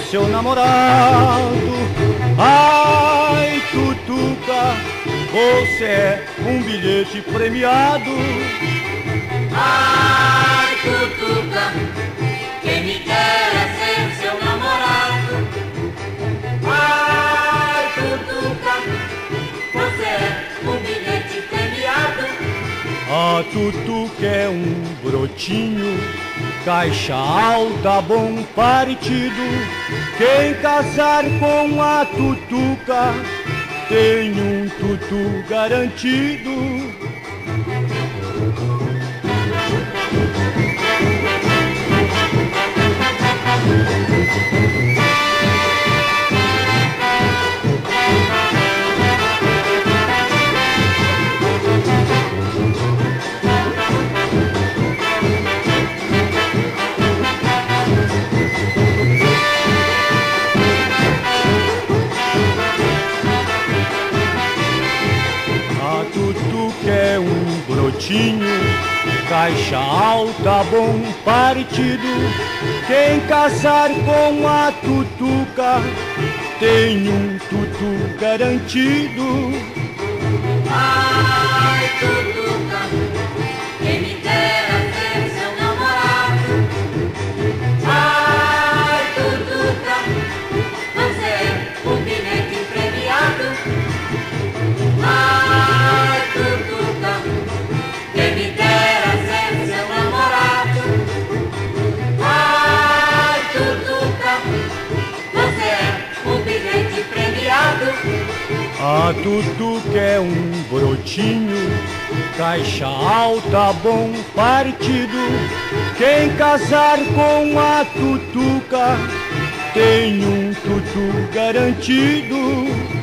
seu namorado. Ai, Tutuca, você é um bilhete premiado. Ai, Tutuca, quem me dera ser seu namorado. Ai, Tutuca, você é um bilhete premiado. A Tutuca é um brotinho, caixa alta, bom partido. Quem casar com a Tutuca tem um tutu garantido. Tutuca é um brotinho, caixa alta, bom partido. Quem casar com a Tutuca tem um tutu garantido. Ai, Tutuca, quem me dera ser seu namorado. Ai, Tutuca, você é um bilhete premiado. Ai, Tutuca, quem me dera ser seu namorado. Ai, Tutuca, você é um bilhete premiado. A Tutuca é um brotinho, caixa alta, bom partido. Quem casar com a Tutuca tem um tutu garantido.